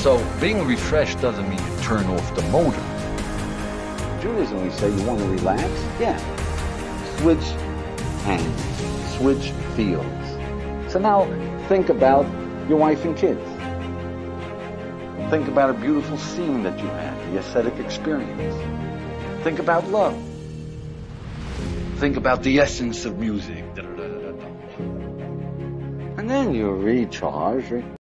So being refreshed doesn't mean you turn off the motor. Judaism, we say you want to relax, yeah. Switch hands, switch fields. So now think about your wife and kids. Think about a beautiful scene that you had, the aesthetic experience. Think about love. Think about the essence of music. And then you recharge.